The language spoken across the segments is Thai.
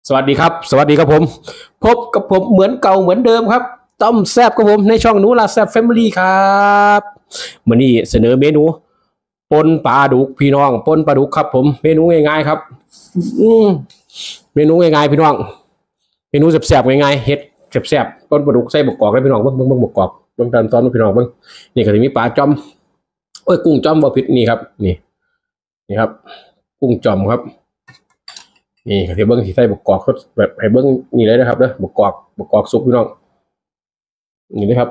สวัสดีครับสวัสดีครับผมพบกับผมเหมือนเก่าเหมือนเดิมครับต้มแซบกับผมในช่องหนูลาแซบแฟมิลี่ครับวันนี้เสนอเมนูปนปลาดุกพี่น้องปนปลาดุกครับผมเมนูง่ายๆครับอืมเมนูง่ายๆพี่น้องเมนูแซ่บๆง่ายๆเฮ็ดแซ่บๆปนปลาดุกใส่บกกอกเลยพี่น้องเบิ่งบกกอกเบิ่งตอนซ้อนพี่น้องเบิ่งนี่ก็จะมีปลาจอมกุ้งจอมบ่ผิดนี่ครับนี่ครับกุ้งจอมครับนี่ที่เบิ้งที่ใส่บกกอกแบบให้เบิ้งนี่เลยนะครับเด้อบกกอกสุกพี่น้องนี่นะครับ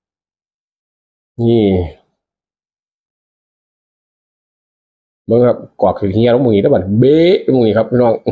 นี่เบิ้งครับกอกคือเฮียลงมือแล้วบัดเบ๊ะมือครับพี่น้อง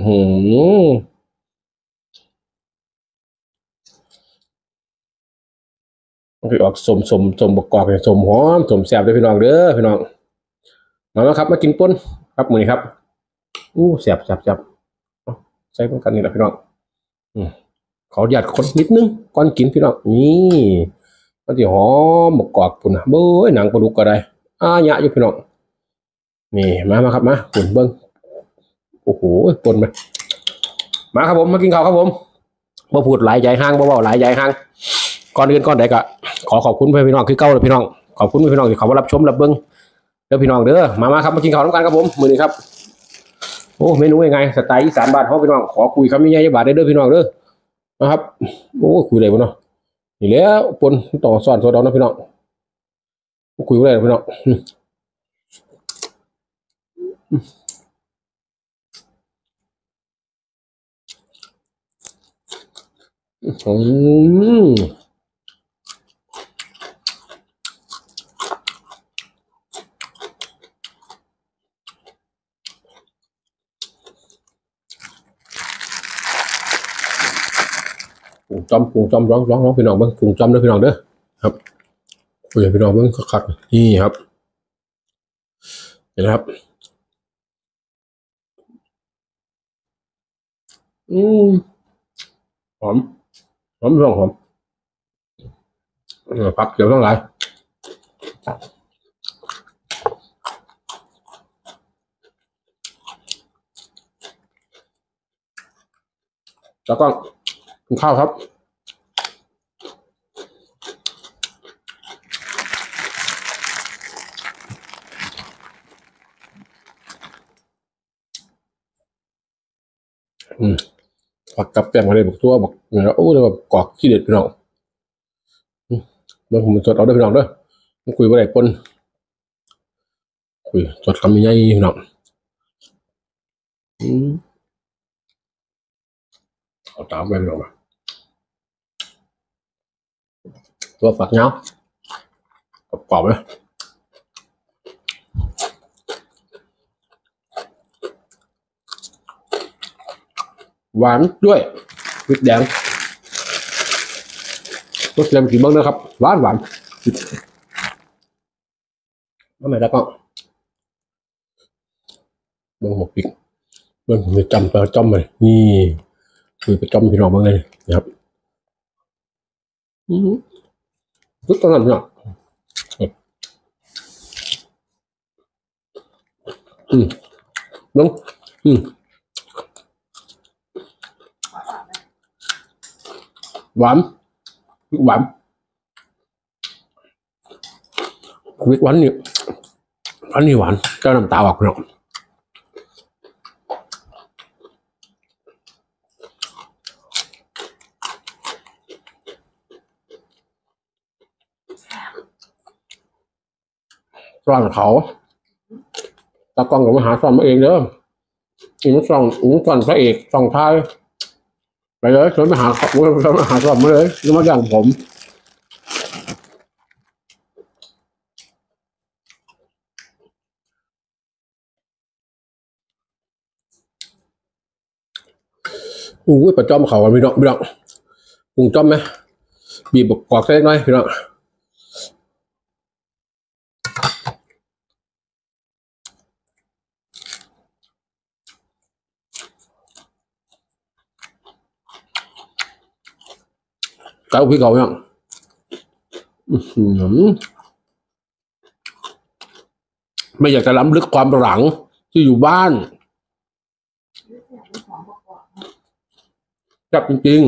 คือออกสมบกกอกเนี่ยสมหอมสมแซ่บเลยพี่น้องเด้อพี่น้องมาครับมากินป่นครับมือนี้ครับแซ่บใส่กันนี่แหละพี่น้องขอหยาดคนนิดนึงก่อนกินพี่น้องนี่ก็ที่หอมบกกอกปุ่นนะเบ้ยหนังปลาดุกก็ได้หยะอยู่พี่น้องนี่มาครับมาปุ่นเบิ้งโอ้โหป่นมาครับผมมากินข้าวครับผมบ่พูดหลายใจห้างบ่เว้าหลายใจห้างก่อนอื่นก่อนใดก็ขอขอบคุณพี่น้องคือเก่าเลยพี่น้องขอบคุณพี่น้องที่เขามารับชมรับเบิ้งเด้อพี่น้องเด้อมาครับมากินข้าวน้ำกันครับผมมื้อนี้ครับโอ้เมนูยังไงสไตล์อีสานบ้านเฮาพี่น้องขอคุยคำใหญ่ๆบาทได้เด้อพี่น้องเด้อนะครับโอ้คุยได้บ่เนาะนี่แล้วปนต่อซ้อนโซดาเนาะพี่น้องคุยบ่ได้พี่น้องกุ้งจอมร้องพี่น้องเบิ้งกุ้งจอมเด้อพี่น้องเด้อครับคุยพี่น้องเบิ้งคักๆนี่ครับเห็นไหมครับหอมพี่น้องหอมผักเดี๋ยวต้องหลายแล้วก็กินข้าวครับผักกับแป้งมาเลยบอกตัวบอกเนี่ยโอ้เลยแบบกรอกขี้เด็ดพี่น้องเมื่อผมสดเอาด้วยพี่น้องด้วยคุยว่าอะไรปนคุยสดคำใหญ่พี่น้องเอาตามไปพี่น้องตัวฝักเงากรอบเลยหวานด้วยพริกแดงรสแรงกี่บ้างนะครับหวานทำไมแล้วก็เบิ้งหมกพริกเบิ้งผมจะจำเลยนี่คือไปจำพี่น้องบ้างเลยนะครับทุกตอนนั้นเนี่ยน้องหวานพริกหวานนี่หวานเจ้าน้ำตาออกเนาะซ่อนเขาตากล้องกับมาหาซ่อนมาเองเด้ออิงซ่อนพระเอกซ่อนท้ายไปเลยชวนมาหาซ่อนมาเลยแล้วมาอย่างผมประจอมเขาพี่น้องกุ้งจอมไหมบีบกรอกเล็กน้อยพี่น้องเกาพี่เกาเนี่ยไม่อยากจะล้ำลึกความหลังที่อยู่บ้านจับจริง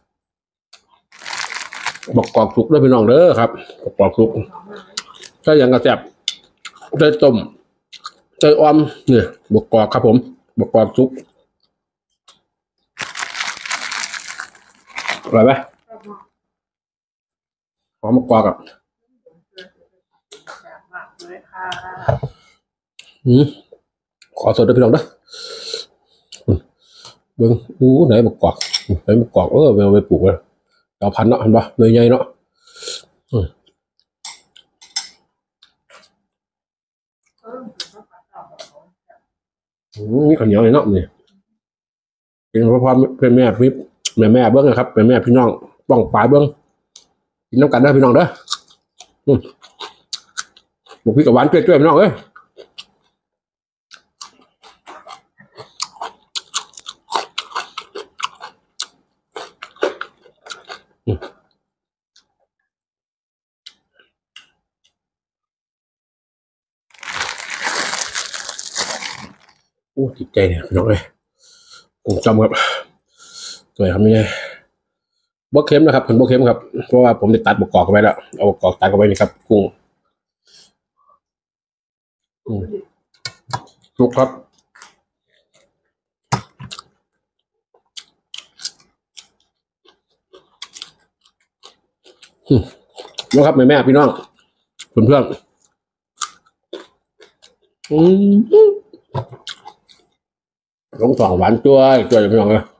ๆบอกกอกสุกด้วยพี่น้องเด้อครับบอกกอกสุกถ้าอย่างกระแซ่บได้ต้มได้ออมเนี่ยบอกกอกครับผมบอกกอกสุกอร่อยไหมหอมบอกกอกกับขอสดด้วยพี่น้องเด้อเบิ้งไหนบอกกอกไหนบอกกอกเอาไปปลูกเลยเอาพันเนาะเห็นปะเนยใหญ่เนาะนี่ข้าวเหนียวเนาะนี่กินเพราะเป็นแม่พี่แม่เบิ้งนะครับเป็นแม่พี่น้องป้องปลายเบิ้งกินน้ำกันได้พี่น้องเด้อหมูพี่กับหวานเกลือพี่น้องเอ้ยติดใจเนี่ยพี่น้องเอ้ยผมจำครับสวยครับนี่บกเค็มนะครับเป็นบกเค็มครับเพราะว่าผมได้ตัดบกกอกเอาไว้แล้วเอาบกกอกตัดเอาไว้นี่ครับกุ้งสุกครับนะครับแม่พี่น้องเพื่อนลงสองหวานจ้วยพี่น้องเลย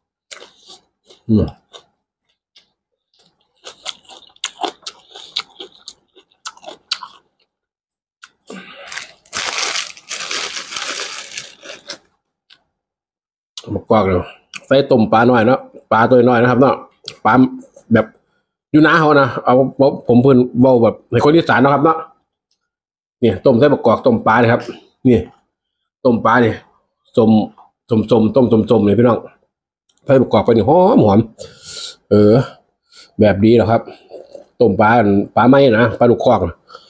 บกกอกเลยใส่ต้มปลาหน่อยเนาะปลาตัวน้อยนะครับเนาะปลาแบบอยู่น้าเขานะเอาผมเพิ่นเบาแบบในคนอีสานนะครับเนาะเนี่ยต้มใส่บกกอกต้มปลาเลยครับนี่ต้มปลาเนี่ยต้มเนี่ยพี่น้องใส่บกกอกไปนี่หอมแบบดีเหรอครับต้มปลาไหมนะปลาดุกคอก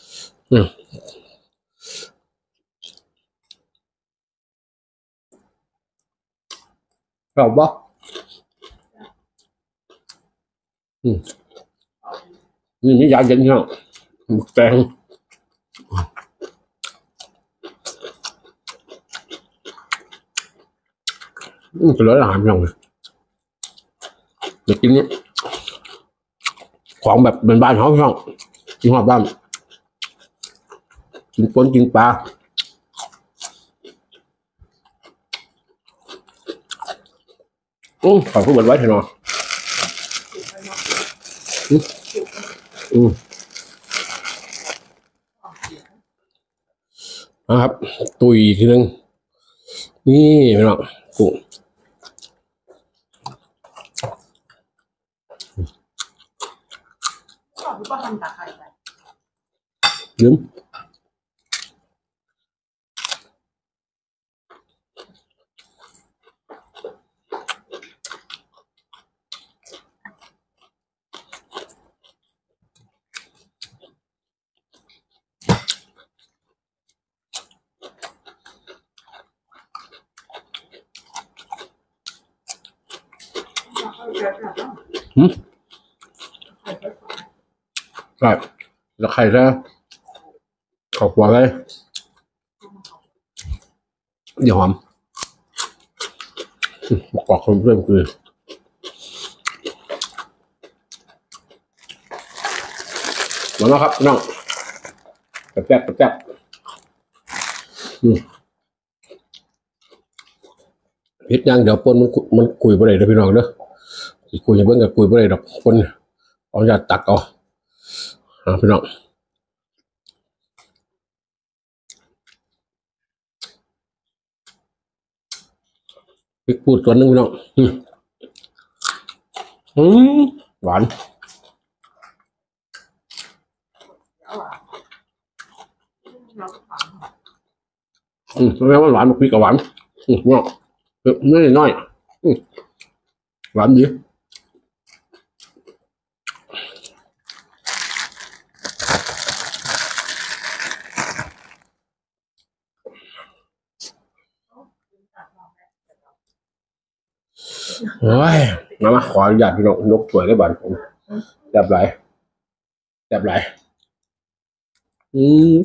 เราบอกนี่มียาเย็นเนาะแตงจะเหลืออาหารยังเลยเด็กกินนี้ของแบบเป็นบ้านเขาพี่น้องกินหอดบ้านกินปนกินปลาขอพูดบนไว้เถอะเนาะนะครับตุยทีนึงนี่พี่น้องกุ้งก็ทำตาไข่ไปยืมใช่แล้วไข่ซะขอบหัวเลยเดี๋ยวหอมกรอกคนเพื่อนคือมาแล้วครับน้องแจ๊บพิษย่างเดี๋ยวปนมันกุยไปเลยนะพี่น้องเด้อกุยอย่าเพิ่งกับกุยไปเลยดอกปนเอาอย่าตักเอาพี่น้องพริกพูดตัวนึงพี่น้องหวานแม่ว่าหวานพริกกับหวานเนาะน้อยหวานดีโอ้ยมาขออนุญาตพี่น้องยกถ้วยได้บ้านผมแบบไรแบบไรอืม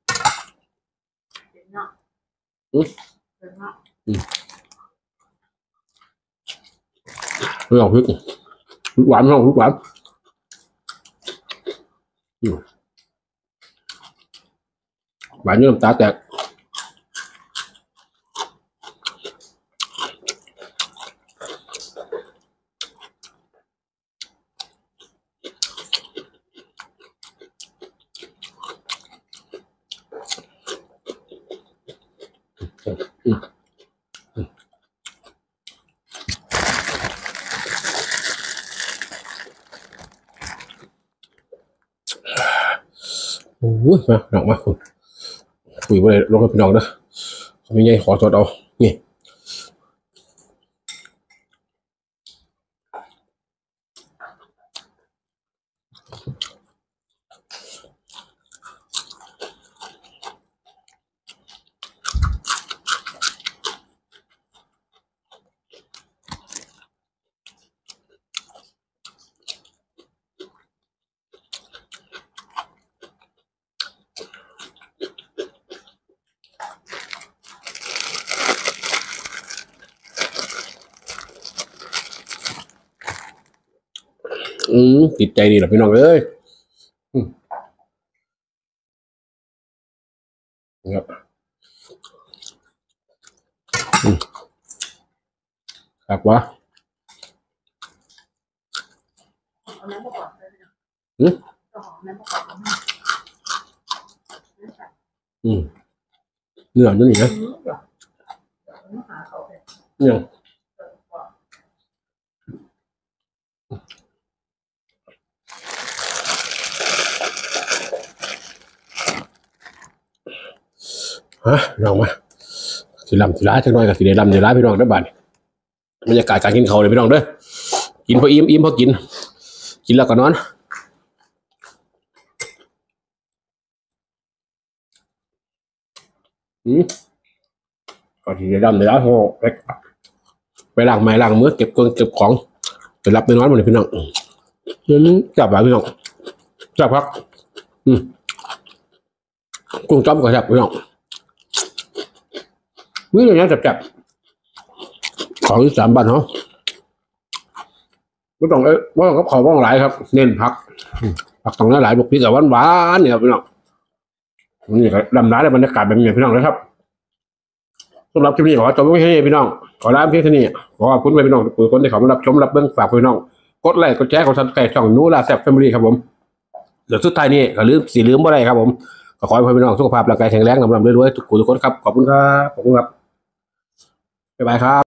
อืมพี่น้องพริกหวานพี่น้องพริกหวานหวานเนื้อน้ำตาแตกโอ้ยมาหนักมากคุณคุยไปเลยลงกับพี่น้องนะเขาไม่ใหญ่ขอสดเอานี่ติดใจดีหรอพี่น้องเอ้ยครับครับวะอืมเนื้อนี่นะเนี่ยฮะลองมาสิลำสิล้าจังหน่อยกับสิได้ลำสิล้าพี่น้องได้บ้านบรรยากาศการกินเขาเลยพี่น้องเด้อกินพออิ่มพอกินกินแล้วก็นอนก็สิได้ลำสิล้าโหไปล้างไม้ล้างมือเก็บเก็บของไปรับไปนอนหมดเลยพี่น้องจับหลายพี่น้องจับพักกุ้งจ้อมก็จับพี่น้องมื้อนี้จับของอีสานบ้านเขาไม่ต้องว่ากับเขาว่างหลายครับเน้นผักต้องหลายบวกพริกกับหวานเนี่ยพี่น้องนี่ก็ดำน้ำในบรรยากาศแบบนี้พี่น้องเลยครับสำหรับคลิปนี้ขอจบไว้ให้พี่น้องขอลาเพียงเท่านี้ขอขอบคุณไปพี่น้องทุกคนที่เขามารับชมรับเบื้องฝากพี่น้องกดไลค์กดแชร์กดซับสไครต์ช่องนูราแซ่บแฟมิลี่ครับผมเดี๋ยวสุดท้ายนี้ก็ลืมบ่ได้ครับผมขอให้พี่น้องสุขภาพร่างกายแข็งแรงลำรวยทุกคนครับขอบคุณครับบ๊ายบายครับ